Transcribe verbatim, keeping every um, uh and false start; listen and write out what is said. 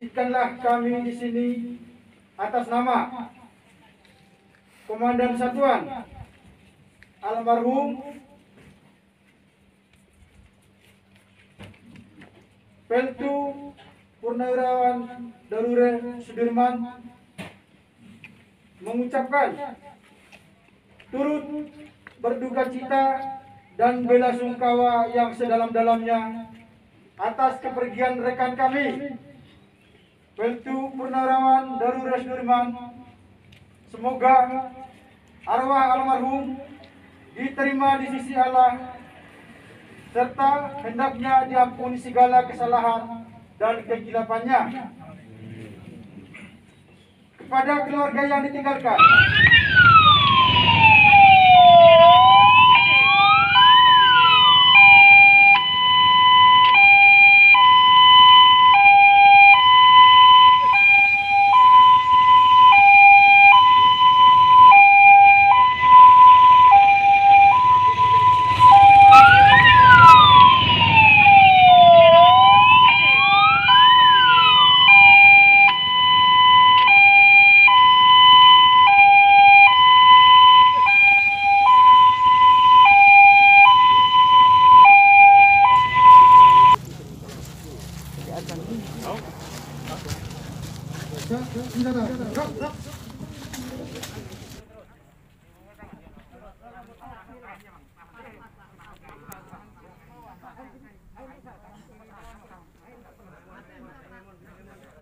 Ikanlah kami di sini atas nama Komandan Satuan almarhum Peltu Purnawirawan Darure Sudirman mengucapkan turut berduka cita dan bela sungkawa yang sedalam-dalamnya atas kepergian rekan kami Peltu Purnawirawan Darure Sudirman. Semoga arwah almarhum diterima di sisi Allah serta hendaknya diampuni segala kesalahan dan kegilapannya. Kepada keluarga yang ditinggalkan,